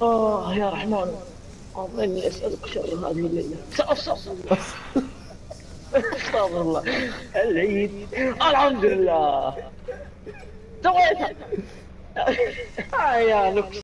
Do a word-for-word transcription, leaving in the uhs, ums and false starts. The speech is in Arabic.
آه يا رحمن، اللهم إني أسألك شر هذه الليلة. استغفر الله، استغفر الله. العيد، الحمد لله، سويتها. آه يا نكس.